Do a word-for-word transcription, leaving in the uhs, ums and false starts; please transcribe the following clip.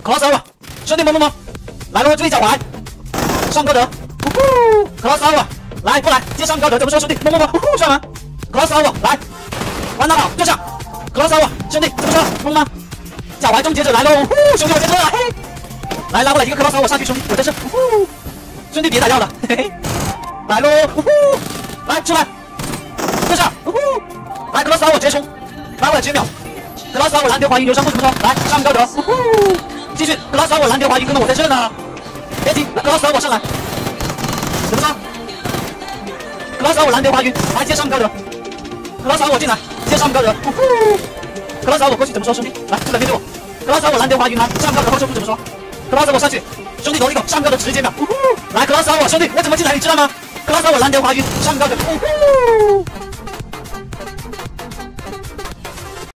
克拉斯我，兄弟么么么，来喽，这一脚来，上高德，呼呼，克拉斯我，来过来，接上高德，怎么说兄弟么么么，呼呼，上完，克拉斯我来，玩打倒就上，克拉斯我，兄弟怎么说么么么，脚踝终结者来喽，呼，兄弟我接车了，嘿，来拉过来一个克拉斯我上去，兄弟我这是，呼呼，兄弟别打药了，嘿嘿，来喽，呼呼，来出来，就上，呼呼，来克拉斯我直接冲，拉过来直接秒。 克拉斯我蓝条滑云有伤不怎么说？来上高德，呼呼，继续。克拉斯我蓝条滑云，哥们我在这呢，别急。克拉斯我上来，怎么说？克拉斯我蓝条滑云，来接上高德。克拉斯我进来，接上高德，呼呼。克拉斯我过去怎么说？兄弟，来就来面对我。克拉斯我蓝条滑云来上高德后撤步怎么说？克拉斯我上去，兄弟头一口上高德直接秒，呼呼。来克拉斯我兄弟我怎么进来你知道吗？克拉斯我蓝条滑云上高德，呼呼。